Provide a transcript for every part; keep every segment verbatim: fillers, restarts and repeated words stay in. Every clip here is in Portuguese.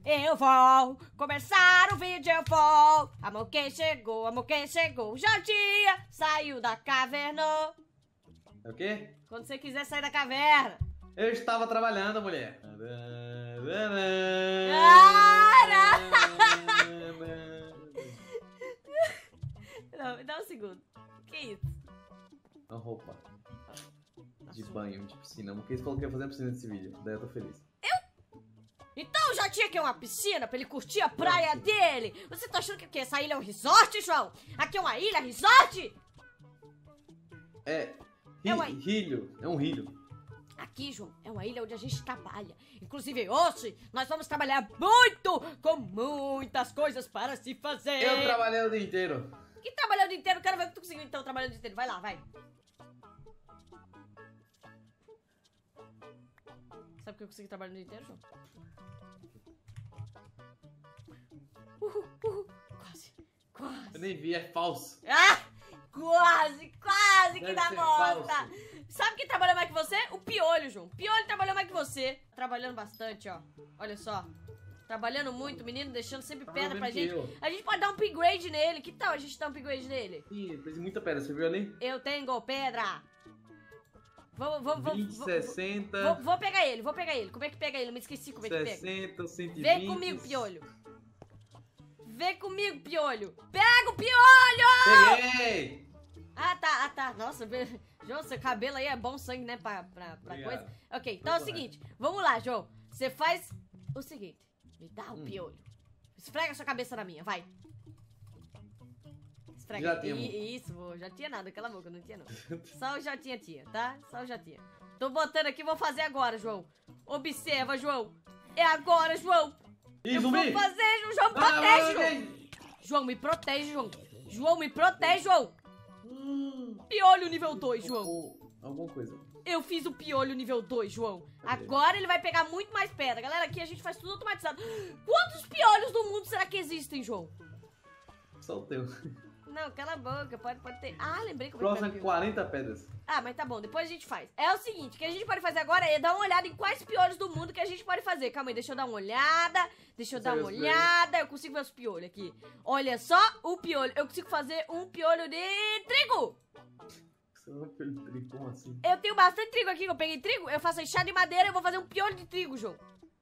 eu vou começar o vídeo, eu vou. Amor quem chegou, amor quem chegou, Jotinha saiu da caverna. É o quê? Quando você quiser sair da caverna. Eu estava trabalhando, mulher. Cara! Não, me dá um segundo. Que isso? Uma roupa de banho, de piscina. Porque eles falou que ia fazer uma piscina nesse vídeo. Daí eu tô feliz. Então já tinha que uma piscina pra ele curtir a praia dele. Você tá achando que, que essa ilha é um resort, João? Aqui é uma ilha, resort? É, ri, É uma- rilho, é um rilho. Aqui, João, é uma ilha onde a gente trabalha. Inclusive hoje, nós vamos trabalhar muito, com muitas coisas para se fazer. Eu trabalhei o dia inteiro. Que trabalhou o dia inteiro? Quero ver o que tu conseguiu então trabalhando o dia inteiro. Vai lá, vai. Sabe o que eu consegui trabalhar o dia inteiro, João? Uhul, uhul. Quase, quase. Eu nem vi, é falso. Ah! Quase, quase que Deve dá ser bosta. falso. Sabe quem trabalhou mais que você? O Piolho, João. Piolho trabalhou mais que você. Trabalhando bastante, ó. Olha só. Trabalhando muito, menino, deixando sempre Tá pedra vendo pra que gente. eu? A gente pode dar um upgrade nele. Que tal a gente dar um upgrade nele? Ih, precisa de muita pedra, você viu ali? Eu tenho pedra. Vou, vou, vou, vinte, vou, sessenta, vou, vou pegar ele, vou pegar ele. Como é que pega ele? Eu me esqueci como é que pega. sessenta, cento e vinte. Vem comigo, Piolho. Vem comigo, Piolho. Pega o Piolho! Peguei! Ah, tá, ah, tá. Nossa, be- João, seu cabelo aí é bom sangue, né, pra, pra, pra Obrigado. coisa. Ok, então é o seguinte. Vamos lá, João. Você faz o seguinte. Me dá o Hum. Piolho. Esfrega sua cabeça na minha, vai. Esfrega. Já tinha, amor. I- Isso, vô, já tinha nada, cala a boca, não tinha não. Só o Jotinha tinha, tá? Só o Jotinha. Tô botando aqui, vou fazer agora, João. Observa, João. É agora, João. Ih, Eu zumbi! vou fazer, João. João, me Ah, protege, vai, João. vai. João, me protege, João. João, me protege, João. Hum, Piolho nível dois, João. ou alguma coisa. Eu fiz o piolho nível dois, João. Agora ele vai pegar muito mais pedra. Galera, aqui a gente faz tudo automatizado. Quantos piolhos do mundo será que existem, João? Só o teu. Não, cala a boca. Pode, pode ter... Ah, lembrei como é que Próximo pega é o piolho. quarenta pedras. Ah, mas tá bom. Depois a gente faz. É o seguinte, o que a gente pode fazer agora é dar uma olhada em quais piolhos do mundo que a gente pode fazer. Calma aí, deixa eu dar uma olhada. Deixa eu dar Você uma vê os olhada. Eu consigo ver os piolhos aqui. Olha só o piolho. Eu consigo fazer um piolho de trigo. Você não fez trigo, como assim? Eu tenho bastante trigo aqui. Eu peguei trigo, eu faço enxada de madeira. Eu vou fazer um piolho de trigo, João.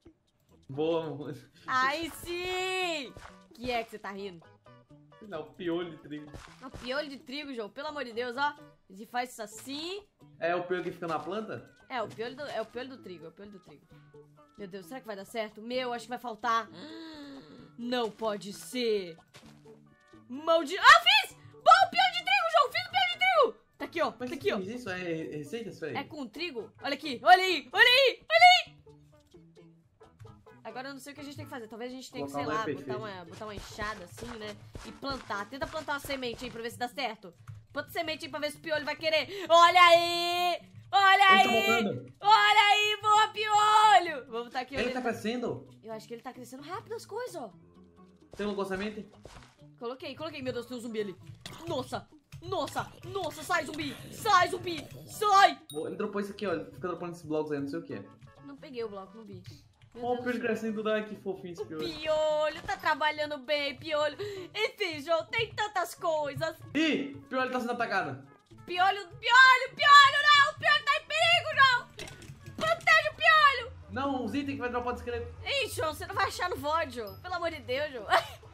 Boa, amor. Aí sim! Que é que você tá rindo? Não, piolho de trigo. É um piolho de trigo, João. Pelo amor de Deus, ó. A gente faz isso assim. É o piolho que fica na planta? É, o piolho do, é o piolho do trigo, é o piolho do trigo. Meu Deus, será que vai dar certo? Meu, acho que vai faltar. Não pode ser. Maldi... Ah, fiz! Bom, piolho de trigo, João! Fiz o piolho de trigo! Tá aqui, ó. Mas Tá que aqui, ó. fez isso? É receita isso aí? É com trigo? Olha aqui, olha aí, olha aí, olha aí! Agora eu não sei o que a gente tem que fazer. Talvez a gente tenha que, sei Colocar um lá, leite botar perfeito. uma, botar uma enxada assim, né? E plantar. Tenta plantar uma semente aí pra ver se dá certo. Planta semente aí pra ver se o piolho vai querer. Olha aí! Olha Ele tá aí! botando. Olha aí, boa piolho! Vamos botar aqui. Ele olha tá aí. crescendo? Eu acho que ele tá crescendo rápido as coisas, ó. Tem um semente? Coloquei, coloquei. Meu Deus, tem um zumbi ali. Nossa! Nossa! Nossa! Sai, zumbi! Sai, zumbi! Sai! Ele dropou isso aqui, ó. Ele fica dropando esses blocos aí, não sei o que é. Não peguei o bloco, não vi. Meu Ó, o Deus. piolho crescendo, dá que fofinho esse O piolho. piolho tá trabalhando bem, piolho. Enfim, João, tem tantas coisas. Ih, o piolho tá sendo atacado. Piolho, piolho, piolho, não! O piolho tá em perigo, João! Protege o piolho! Não, os itens que vai dropar do esqueleto. Ih, João, você não vai achar no V O D, João. Pelo amor de Deus, João.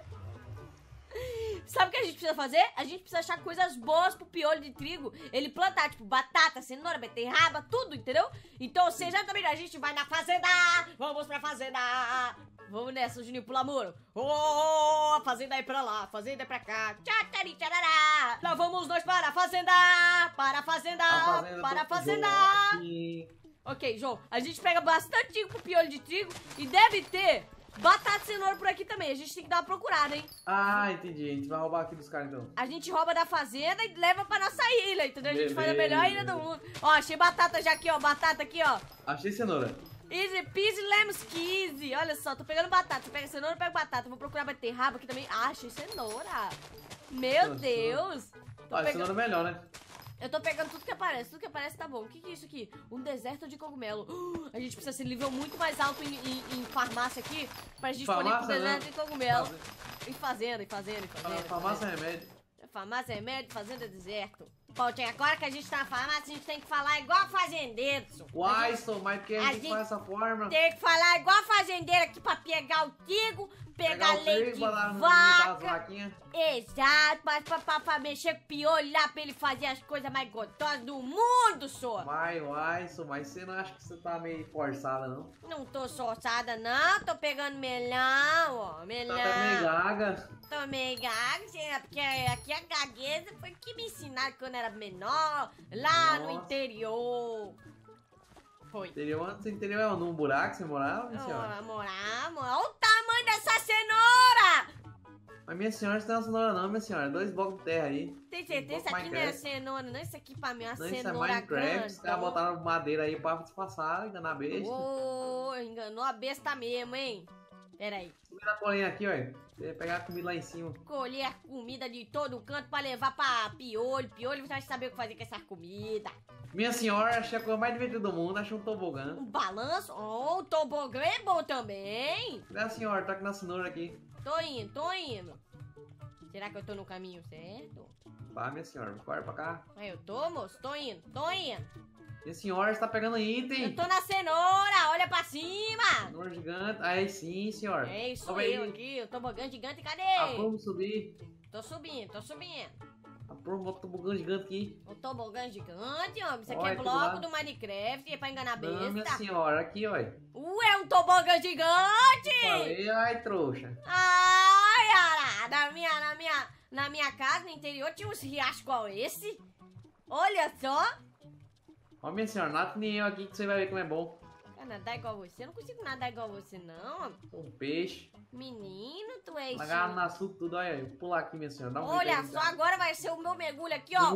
Sabe o que a gente precisa fazer? A gente precisa achar coisas boas pro piolho de trigo. Ele plantar, tipo, batata, cenoura, beterraba, tudo, entendeu? Então, você já também, a gente vai na fazenda. Vamos pra fazenda. Vamos nessa, Juninho, pula muro. Oh, a fazenda é pra lá, a fazenda é pra cá. Tchatari, tcharará. Lá vamos nós para a fazenda. Para a fazenda. A fazenda para a tá fazenda. aqui. Ok, João, a gente pega bastante trigo pro piolho de trigo e deve ter batata e cenoura por aqui também. A gente tem que dar uma procurada, hein? Ah, entendi. A gente vai roubar aqui dos caras, então. A gente rouba da fazenda e leva pra nossa ilha, entendeu? A gente faz a Beleza. melhor ilha do mundo. Ó, achei batata já aqui, ó. Batata aqui, ó. Achei cenoura. Easy peasy lemon squeezy. Olha só, tô pegando batata. Você pega cenoura, eu pego batata. Vou procurar beterraba aqui também. Ah, achei cenoura. Meu Nossa. Deus. Tô Ah, pegando... cenoura é melhor, né? Eu tô pegando tudo que aparece, tudo que aparece tá bom. O que que é isso aqui? Um deserto de cogumelo. Uh, a gente precisa ser nível muito mais alto em, em, em farmácia aqui pra gente poder ir pro deserto de cogumelo. Em fazenda, em fazenda, em fazenda. Farmácia é remédio. Farmácia é remédio, fazenda é deserto. Pautinho, agora que a gente tá na farmácia, a gente tem que falar igual fazendeiro. Uai, sou, mas porque a gente faz essa forma? Tem que falar igual fazendeiro aqui pra pegar o trigo, pegar, pegar leite de vaca. Exato, mas pra, pra, pra mexer com o piolho lá pra ele fazer as coisas mais gostosas do mundo, só. Vai, uai, sou, mas você não acha que você tá meio forçada, não? Não tô forçada, não. Tô pegando melão, ó. Melão. Tá meio gaga. Tô meio gaga, porque aqui a gagueza foi que me ensinaram quando era menor, lá Nossa. no interior. Foi. Interior, você interior é num buraco você morava, minha senhora? Oh, morar, morar. Olha o tamanho dessa cenoura! Mas minha senhora, isso não é uma cenoura não, minha senhora. Dois blocos de terra aí. Tem certeza? Isso aqui não é cenoura, não. Isso aqui pra mim é uma não, cenoura isso é Minecraft. Os caras botaram madeira aí pra disfarçar, enganar a besta. Ô, oh, enganou a besta mesmo, hein? Pera aí. Subir na colinha aqui, ó. Você vai pegar a comida lá em cima. Colher a comida de todo canto pra levar pra piolho. Piolho vai saber o que fazer com essa comida. Minha senhora, achei a coisa mais divertida do mundo, achei um tobogã. Um balanço? Oh, o tobogã é bom também. Minha senhora, tá aqui na cenoura aqui. Tô indo, tô indo. Será que eu tô no caminho certo? Tá, minha senhora, corre pra cá. Aí eu tô, moço, tô indo, tô indo. Minha senhora, você tá pegando item. Eu tô na cenoura, olha pra cima. Cenoura gigante, aí sim, senhora. É isso aí, eu aqui, o tobogã gigante, cadê? Vamos subir. Tô subindo, tô subindo. Aprova o tobogã gigante aqui. O tobogã gigante, homem. Isso aqui olha, é bloco do Minecraft, é pra enganar a besta. Não, minha senhora, aqui, olha. Ué, um tobogã gigante! Falei, ai, trouxa. Ai, ara, na minha, na minha, na minha casa, no interior, tinha uns riachos igual esse. Olha só. Ó, minha senhora, nada nem eu aqui que você vai ver como é bom. Quer nadar igual você? Eu não consigo nadar igual você, não. Um peixe. Menino, tu é isso. Agarra na suco tudo, olha aí. Pular aqui, minha senhora. Dá um olha só, agora vai ser o meu mergulho aqui, ó.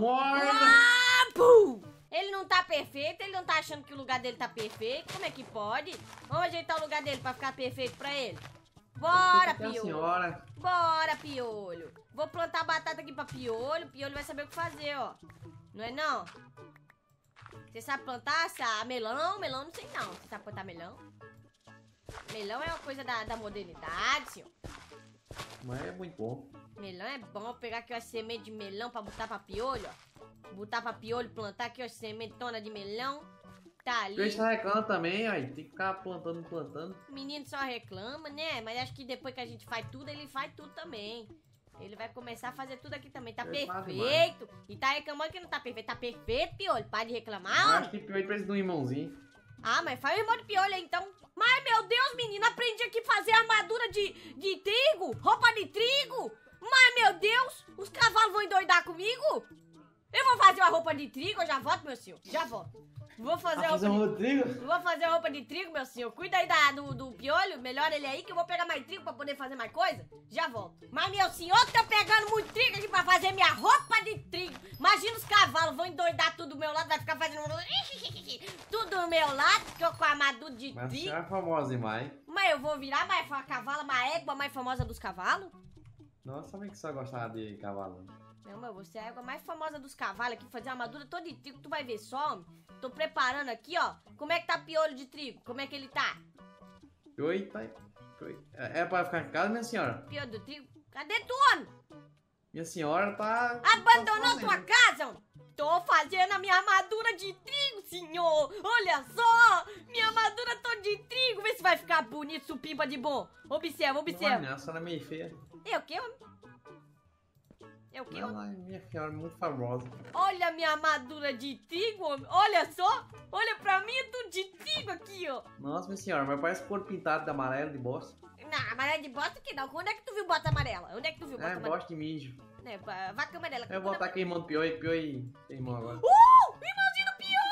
Uau! Ele não tá perfeito, ele não tá achando que o lugar dele tá perfeito. Como é que pode? Vamos ajeitar o lugar dele pra ficar perfeito pra ele. Bora, piolho. Senhora. Bora, piolho. Vou plantar batata aqui pra piolho. Piolho vai saber o que fazer, ó. Não é não? Você sabe plantar essa melão? Melão não sei não. Você sabe plantar melão? Melão é uma coisa da, da modernidade, senhor. Mas é muito bom. Melão é bom. Vou pegar aqui, ó, semente de melão pra botar pra piolho, ó. Botar pra piolho, plantar aqui, ó, sementona de melão. Tá ali. Peixe reclama também, aí. Tem que ficar plantando, plantando. O menino só reclama, né? Mas acho que depois que a gente faz tudo, ele faz tudo também. Ele vai começar a fazer tudo aqui também. Tá perfeito. E tá reclamando que não tá perfeito. Tá perfeito, piolho. Para de reclamar, ó. Acho que piolho precisa de um irmãozinho. Ah, mas faz o irmão de piolho aí, então. Mas, meu Deus, menino, aprendi aqui a fazer armadura de, de trigo. Roupa de trigo. Mas, meu Deus, os cavalos vão endoidar comigo? Eu vou fazer uma roupa de trigo. Eu já volto, meu senhor. Já volto. Vou fazer a roupa de trigo? Vou fazer a roupa de trigo, meu senhor. Cuida aí da, do, do piolho. Melhora ele aí que eu vou pegar mais trigo pra poder fazer mais coisa. Já volto. Mas, meu senhor, tô pegando muito trigo aqui pra fazer minha roupa de trigo. Imagina os cavalos vão endoidar tudo do meu lado. Vai ficar fazendo tudo do meu lado. Que eu com a armadura de Mas trigo. Mas você é famosa demais. Mas eu vou virar mais a cavala, uma égua mais famosa dos cavalos? Nossa, sabia que você gostava de cavalo. Não, mas você é a égua mais famosa dos cavalos aqui. Fazer a armadura toda de trigo. Tu vai ver só, homem. Tô preparando aqui, ó. Como é que tá piolho de trigo? Como é que ele tá? Oi, pai. Oi. É pra ficar em casa, minha senhora? Piolho do trigo? Cadê tu, homem? Minha senhora tá... Abandonou tá tua casa, homem? Tô fazendo a minha armadura de trigo, senhor. Olha só. Minha armadura toda de trigo. Vê se vai ficar bonito, supimpa de bom. Observa, observa. Não, a senhora é meio feia. É o quê, homem? É o quê? Ela é minha senhora muito famosa. Olha a minha armadura de trigo, homem. Olha só. Olha pra mim, é tudo de trigo aqui, ó. Nossa, minha senhora, mas parece cor pintada de amarelo, de bosta. Não, amarelo de bosta que não. Onde é que tu viu bota amarela? Onde é que tu viu bota é, amarela? bosta de mijo. É, vaca amarela. Eu vou botar aqui irmão do Pioi, Pioi tem irmão agora. Uh! Irmãozinho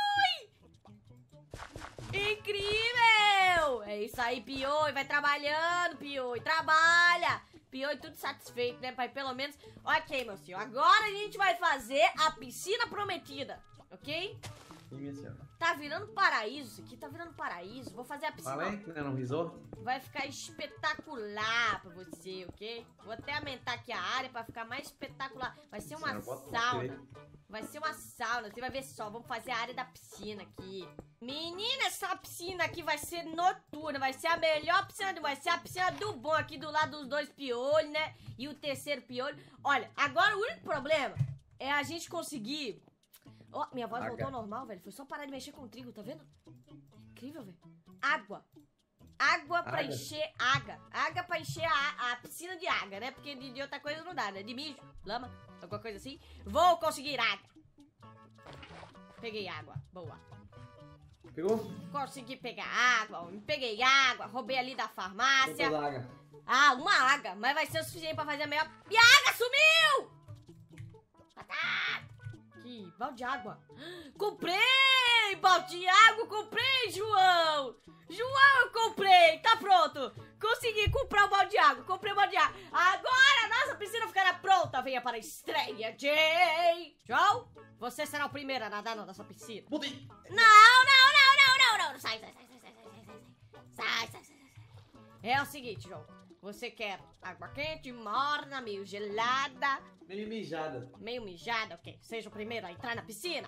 do Pioi! Incrível! É isso aí, Pioi. Vai trabalhando, Pioi. Trabalha! Pioi tudo satisfeito, né, pai? Pelo menos... Ok, meu senhor. Agora a gente vai fazer a piscina prometida, ok? Sim, minha senhora. Tá virando paraíso isso aqui, tá virando paraíso. Vou fazer a piscina. Falei que não era um resort? Vai ficar espetacular pra você, ok? Vou até aumentar aqui a área pra ficar mais espetacular. Vai ser uma Senhora, bota sauna. Vai ser uma sauna, você vai ver só. Vamos fazer a área da piscina aqui. Menina, essa piscina aqui vai ser noturna. Vai ser a melhor piscina do... Vai ser a piscina do bom aqui do lado dos dois piolhos, né? E o terceiro piolho. Olha, agora o único problema é a gente conseguir... Ó, oh, minha voz Água. voltou ao normal, velho. Foi só parar de mexer com o trigo, tá vendo? Incrível, velho. Água. Água pra Água? encher água. Água pra encher a, a piscina de água, né? Porque de, de outra coisa não dá, né? De mijo, lama, alguma coisa assim. Vou conseguir água. Peguei água. Boa. Pegou? Consegui pegar água. Peguei água. Roubei ali da farmácia. Botou água. Ah, uma água. Mas vai ser o suficiente pra fazer a melhor... Minha água sumiu! Ah, que balde de água. Comprei! Balde de água, comprei, João! João, eu comprei! Tá pronto! Consegui comprar o balde de água. Comprei o balde de água. Agora a nossa piscina ficará pronta. Venha para a estreia, Jay! João, você será o primeiro a nadar na nossa piscina. Botei. Não, não, não, não, não, não. Sai, sai, sai, sai, sai, sai, sai, sai. Sai, sai, sai, sai. É o seguinte, João. Você quer água quente, morna, meio gelada, Meio mijada. meio mijada, ok? Seja o primeiro a entrar na piscina.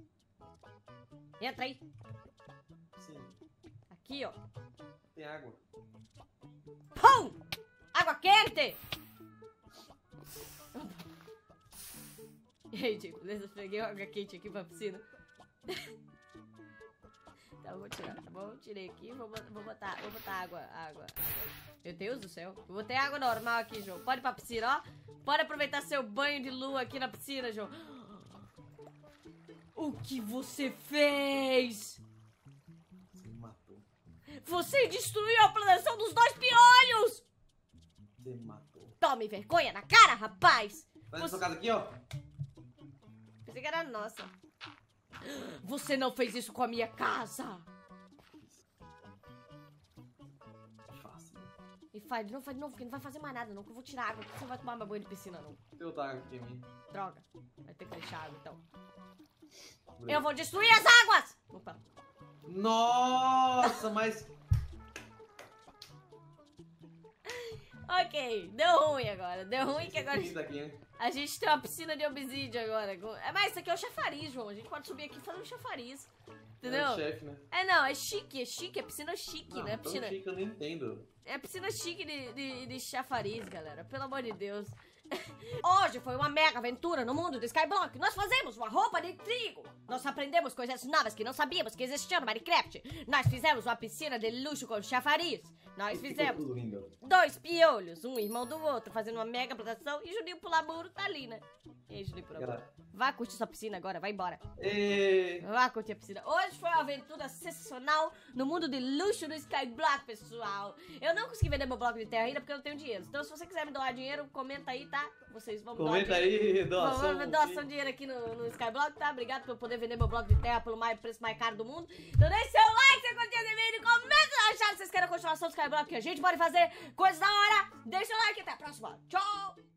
Entra aí. Sim. Aqui, ó. Tem água. Pum! Água quente! E aí, Diego, beleza? Peguei água quente aqui pra piscina. Tá, eu vou tirar, tá bom? Tirei aqui, vou, bot- vou botar, vou botar água, água, água. Meu Deus do céu. Eu botei água normal aqui, João. Pode ir pra piscina, ó. Pode aproveitar seu banho de lua aqui na piscina, João. O que você fez? Você me matou. Você destruiu a plantação dos dois piolhos! Você me matou. Tome vergonha na cara, rapaz! Tá na Você- sua casa aqui, ó. Pensei que era nossa. Você não fez isso com a minha casa! Fácil. E faz de novo, faz de novo, porque não vai fazer mais nada, não. Que eu vou tirar água, porque você não vai tomar meu banho de piscina, não. Tem outra água aqui em mim. Droga. Vai ter que deixar água, então. Beleza. Eu vou destruir as águas! Opa. Nossa, mas... Ok, deu ruim agora. Deu ruim que agora Isso daqui, hein? a gente tem uma piscina de obsidian agora. com- É, mas isso aqui é o chafariz, João. A gente pode subir aqui e fazer um chafariz. É Entendeu? o chefe, né? É, não, é chique, é chique, é piscina chique, Não, né? tão Piscina... chique eu nem entendo. É piscina chique de, de, de chafariz, galera. Pelo amor de Deus. Hoje foi uma mega aventura no mundo do Skyblock. Nós fazemos uma roupa de trigo. Nós aprendemos coisas novas que não sabíamos que existiam no Minecraft. Nós fizemos uma piscina de luxo com chafariz. Nós Ficou fizemos tudo lindo. dois piolhos, um irmão do outro, fazendo uma mega plantação. E Juninho Pulamuro tá ali, né? E aí, Juninho Pulamuro? Galera. Vá curtir sua piscina agora, vai embora. E... Vá curtir a piscina. Hoje foi uma aventura sensacional no mundo de luxo do Skyblock, pessoal. Eu não consegui vender meu bloco de terra ainda porque eu não tenho dinheiro. Então, se você quiser me doar dinheiro, comenta aí, tá? Vocês vão me doar Comenta dinheiro. aí, doação. Vamos doação de dinheiro aqui no, no Skyblock, tá? Obrigado por eu poder vender meu bloco de terra pelo mais, preço mais caro do mundo. Então deixe seu like, se curtiu esse vídeo, comenta na achar se vocês querem a continuação do Skyblock, que a gente pode fazer coisas da hora. Deixa o like, até a próxima. Tchau!